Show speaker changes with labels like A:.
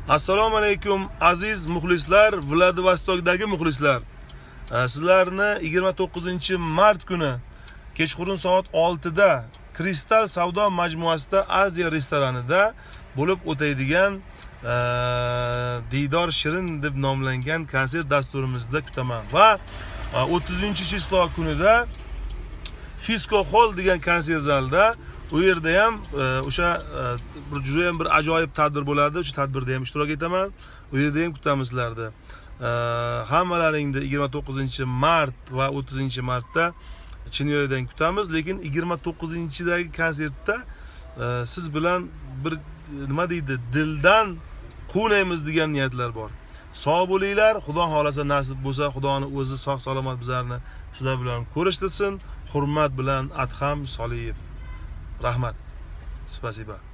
A: Assalomu alaykum aziz muxlislar, Vladivostokdagi muxlislar. Sizlarni 29-mart kuni kechqurun soat 6 da Kristal savdo majmuasida Aziya restoranida bo'lib o'tadigan Diydor Shirin deb nomlangan konsert dasturimizda kutaman va 30-chislo kunida Fisko Hall degan konsert zalida u yerda ham o'sha juda ham bir ajoyib tadbir bo'ladi. O'sha tadbirda ham ishtirok etaman. U yerda ham kutamiz sizlarni. Hammalaringni 29-mart va 30-martda Chinyoydan kutamiz, lekin 29-dagi konsertda siz bilan bir nima deydi, dildan quvnaymiz degan niyatlar bor. Sog' bo'linglar, Xudo xolasa nasib bo'lsa, Xudoning o'zi sog' salomat bizlarni sizlar bilan ko'rishtirsin. Hurmat bilan Adham Soliyev. Rahmat. Spasiba.